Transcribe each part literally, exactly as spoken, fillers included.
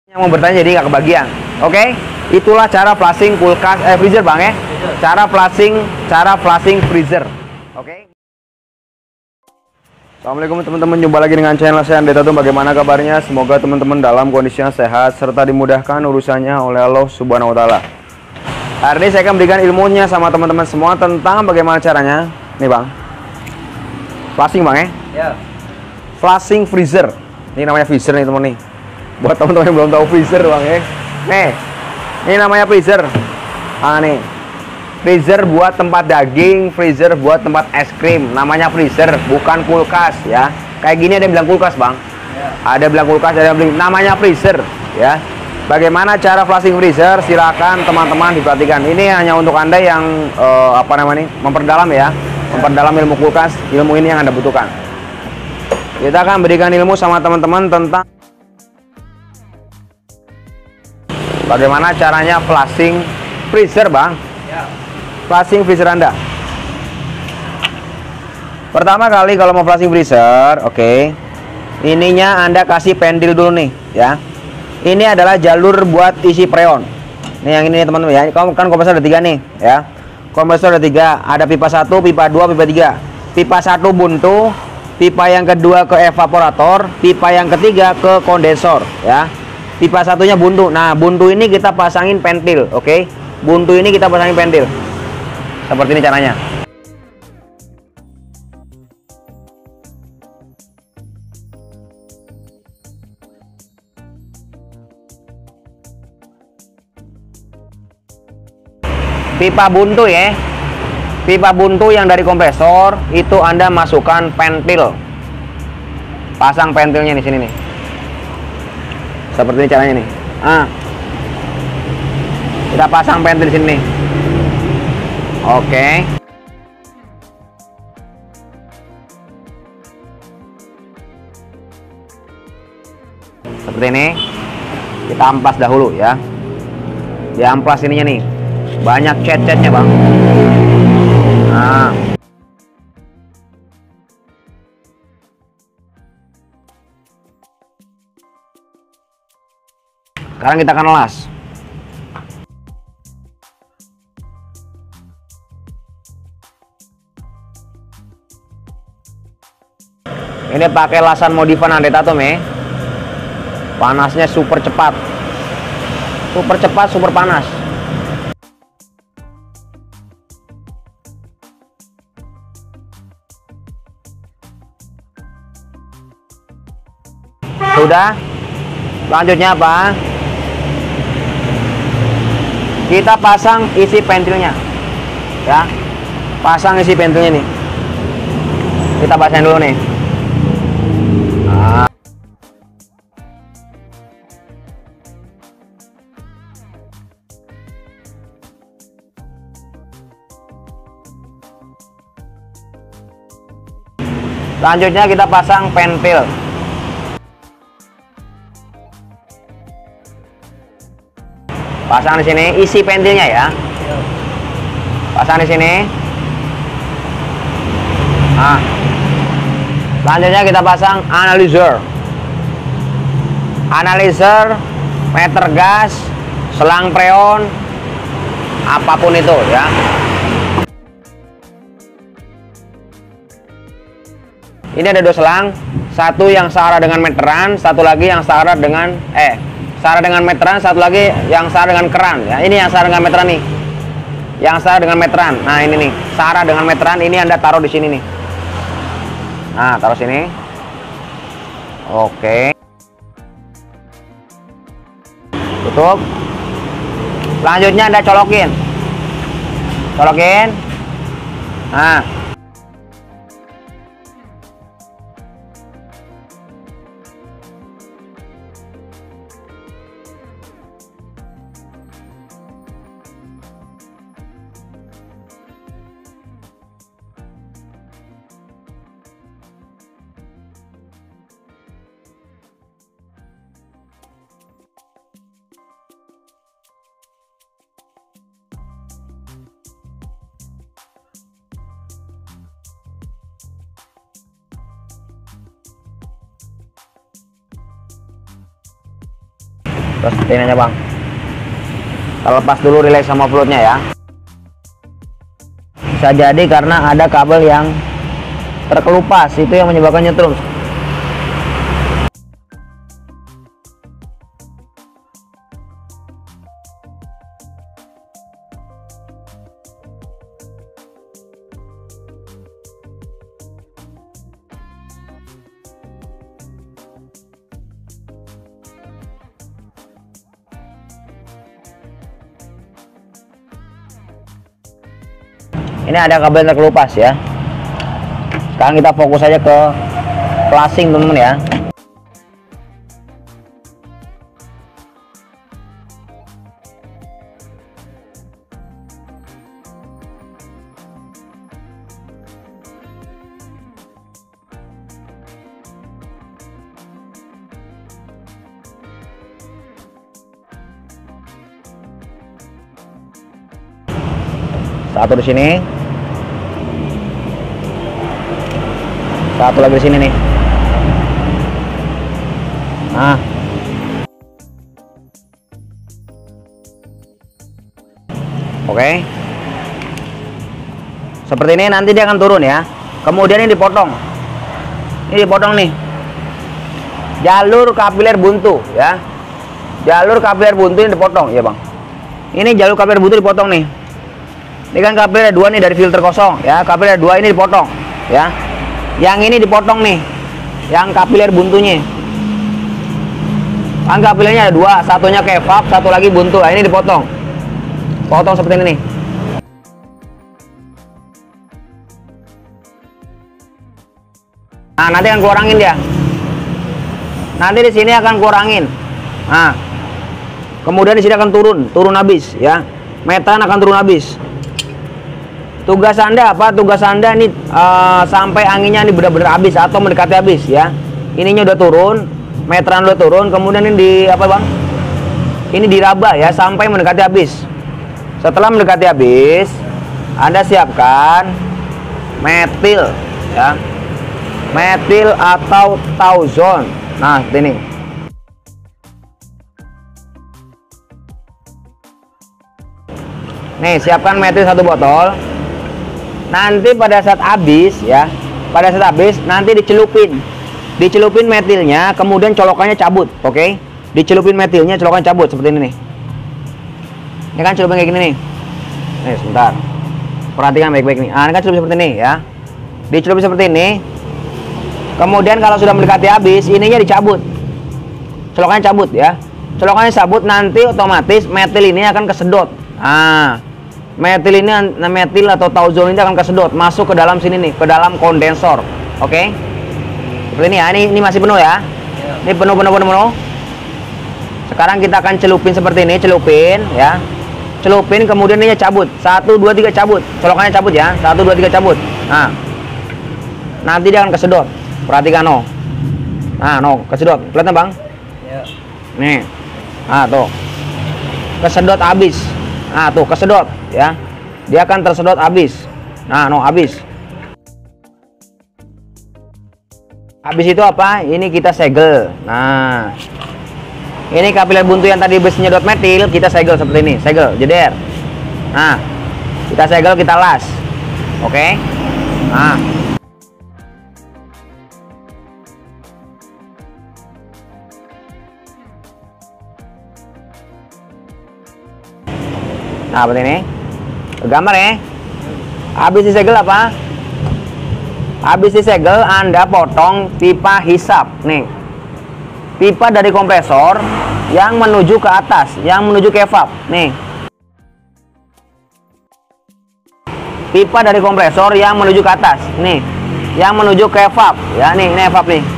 Yang mau bertanya jadi nggak kebagian. Oke, okay? Itulah cara flushing kulkas eh freezer bang ya. Cara flushing, cara flushing freezer. Oke. Okay? Assalamualaikum teman-teman, jumpa lagi dengan channel saya Ande Tatum. Bagaimana kabarnya? Semoga teman-teman dalam kondisinya sehat serta dimudahkan urusannya oleh Allah Subhanahu Wa Taala. Hari ini saya akan berikan ilmunya sama teman-teman semua tentang bagaimana caranya. Nih bang, flushing bang ya. Ya. Flushing freezer. Ini namanya freezer nih teman nih. Buat teman-teman yang belum tahu freezer bang ya. Nih, ini namanya freezer. Ah nih, freezer buat tempat daging, freezer buat tempat es krim. Namanya freezer, bukan kulkas ya. Kayak gini ada yang bilang kulkas bang. Ya. Ada yang bilang kulkas, ada yang bilang namanya freezer ya. Bagaimana cara flushing freezer? Silakan teman-teman diperhatikan. Ini hanya untuk anda yang uh, apa namanya memperdalam ya, memperdalam ilmu kulkas. Ilmu ini yang anda butuhkan. Kita akan berikan ilmu sama teman-teman tentang bagaimana caranya flushing freezer bang ya. Flushing freezer anda. Pertama kali kalau mau flushing freezer, oke okay, ininya anda kasih pentil dulu nih ya. Ini adalah jalur buat isi freon. Nih yang ini teman-teman ya. Kan kompresor ada tiga nih ya. Kompresor ada tiga. Ada pipa satu, pipa dua, pipa tiga. Pipa satu buntu, pipa yang kedua ke evaporator, pipa yang ketiga ke kondensor ya. Pipa satunya buntu. Nah, buntu ini kita pasangin pentil, oke? Okay? Buntu ini kita pasangin pentil. Seperti ini caranya. Pipa buntu ya. Pipa buntu yang dari kompresor itu Anda masukkan pentil. Pasang pentilnya di sini nih. Seperti ini caranya nih. Ah. Kita pasang pentil di sini nih. Oke. Seperti ini. Kita amplas dahulu ya. Di amplas ininya nih. Banyak cet-cetnya, Bang. Nah. Sekarang kita akan las. Ini pakai lasan modifan Ande Tatum ya. Panasnya super cepat. Super cepat, super panas. Sudah. Selanjutnya apa? Kita pasang isi pentilnya ya, pasang isi pentilnya nih, kita pasang dulu nih. Nah. Selanjutnya kita pasang pentil. Pasang di sini, isi pentilnya ya. Pasang di sini. Nah. Selanjutnya kita pasang analyzer. Analyzer, meter gas, selang freon, apapun itu ya. Ini ada dua selang, satu yang searah dengan meteran, satu lagi yang searah dengan eh searah dengan meteran, satu lagi yang searah dengan keran ya. Ini yang searah dengan meteran nih. Yang searah dengan meteran. Nah, ini nih, searah dengan meteran, ini Anda taruh di sini nih. Nah, taruh sini. Oke. Tutup. Selanjutnya Anda colokin. Colokin. Nah. Terus ini aja bang, kita lepas dulu relay sama floatnya ya. Bisa jadi karena ada kabel yang terkelupas, itu yang menyebabkan nyetrum. Ini ada kabel terkelupas ya. Sekarang kita fokus aja ke flashing teman-teman ya. Satu di sini, satu lagi di sini nih. Nah, oke, seperti ini. Nanti dia akan turun ya. Kemudian ini dipotong, ini dipotong nih, jalur kapiler buntu ya. Jalur kapiler buntu ini dipotong ya bang. Ini jalur kapiler buntu dipotong nih. Ini kan kapiler dua nih dari filter kosong ya. Kapiler dua ini dipotong ya. Yang ini dipotong nih, yang kapiler buntunya. Kan kapilernya ada dua, satunya ke evap, satu lagi buntu. Nah, ini dipotong, potong seperti ini nih. Nah, nanti akan kurangin dia. Nanti di sini akan kurangin. Nah, kemudian di sini akan turun, turun habis ya. Metan akan turun habis. Tugas Anda apa? Tugas Anda ini uh, sampai anginnya ini benar-benar habis atau mendekati habis ya. Ininya udah turun, meteran udah turun, kemudian ini di apa bang? Ini diraba ya sampai mendekati habis. Setelah mendekati habis, Anda siapkan metil ya. Metil atau tauzon. Nah, seperti ini. Nih, siapkan metil satu botol. Nanti pada saat habis ya, pada saat habis nanti dicelupin, dicelupin metilnya, kemudian colokannya cabut, oke? Okay? Dicelupin metilnya, colokannya cabut seperti ini nih. Ini kan celupin kayak gini nih. Nih sebentar, perhatikan baik-baik nih. Ah, ini kan celupin seperti ini ya. Dicelupin seperti ini. Kemudian kalau sudah mendekati habis, ininya dicabut, colokannya cabut ya. Colokannya cabut, nanti otomatis metil ini akan kesedot. Ah. Metil ini, metil atau tauzon ini akan kesedot masuk ke dalam sini nih, ke dalam kondensor. Oke, okay? Seperti ini ya. Ini, ini masih penuh ya. Ini penuh, penuh, penuh, penuh. Sekarang kita akan celupin seperti ini, celupin ya. Celupin, kemudian ini cabut. Satu, dua, tiga cabut. Colokannya cabut ya. Satu, dua, tiga cabut. Nah, nanti dia akan kesedot. Perhatikan no. Nah, no, kesedot. Kelihatan bang? Ya. Nih. Nah, tuh. Kesedot habis. Nah, tuh kesedot ya. Dia akan tersedot habis. Nah, no habis. Habis itu apa? Ini kita segel. Nah, ini kapiler buntu yang tadi bus nyedot metil, kita segel seperti ini. Segel, jeder. Nah, kita segel, kita las. Oke. Okay? Nah. Nah, seperti ini. Gambar ya. Habis disegel apa? Habis disegel, Anda potong pipa hisap. Nih. Pipa dari kompresor yang menuju ke atas, yang menuju ke evap. Nih. Pipa dari kompresor yang menuju ke atas. Nih. Yang menuju ke evap. Ya, nih, ini evap nih.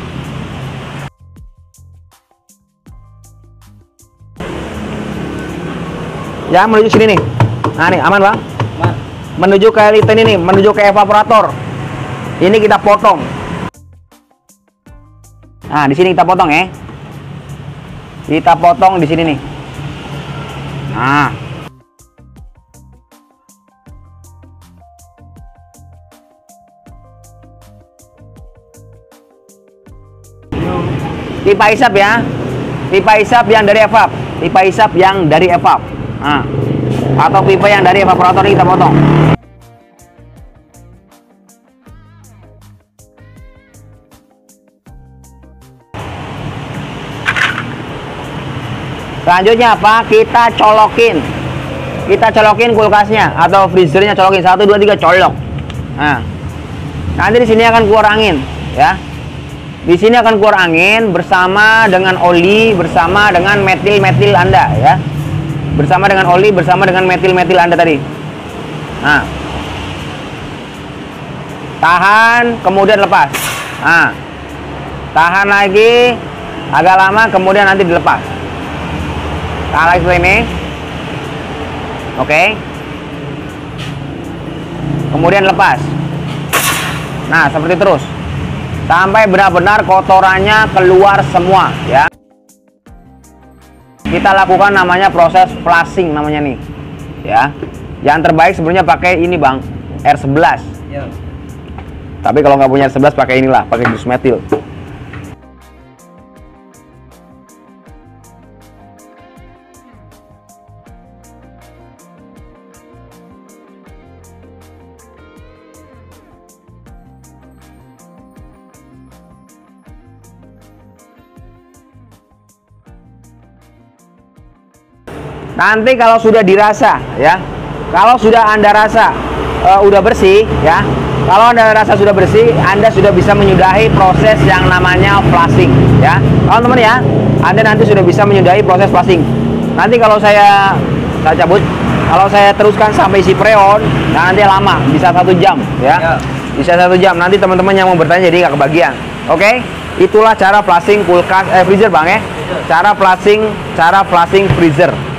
Ya, menuju sini nih. Nah, nih aman bang. Aman. Menuju ke liter ini nih, menuju ke evaporator. Ini kita potong. Nah, di sini kita potong ya. Kita potong di sini nih. Nah. Pipa hisap ya. pipa isap yang dari evap, pipa isap yang dari evap, nah, atau pipa yang dari evaporator ini kita potong. Selanjutnya apa? Kita colokin, kita colokin kulkasnya atau freezernya, colokin satu dua tiga colok. Nah, nanti di sini akan keluar angin, ya. Di sini akan keluar angin bersama dengan oli, bersama dengan metil-metil Anda, ya. Bersama dengan oli, bersama dengan metil-metil Anda tadi. Nah, tahan, kemudian lepas. Nah, tahan lagi agak lama, kemudian nanti dilepas. Tahan lagi seperti ini. Oke. Kemudian lepas. Nah, seperti terus sampai benar-benar kotorannya keluar semua, ya. Kita lakukan namanya proses flushing namanya nih, ya. Yang terbaik sebenarnya pakai ini, Bang, R sebelas. Ya. Tapi kalau nggak punya R sebelas pakai inilah, pakai jus metil. Nanti kalau sudah dirasa, ya, kalau sudah Anda rasa uh, udah bersih, ya, kalau Anda rasa sudah bersih, Anda sudah bisa menyudahi proses yang namanya flushing, ya, teman-teman, ya. Anda nanti sudah bisa menyudahi proses flushing. Nanti kalau saya saya cabut, kalau saya teruskan sampai isi freon, nah nanti lama, bisa satu jam, ya, bisa satu jam. Nanti teman-teman yang mau bertanya jadi nggak kebagian. Oke, itulah cara flushing kulkas, eh freezer, Bang, ya. Cara flushing, cara flushing freezer.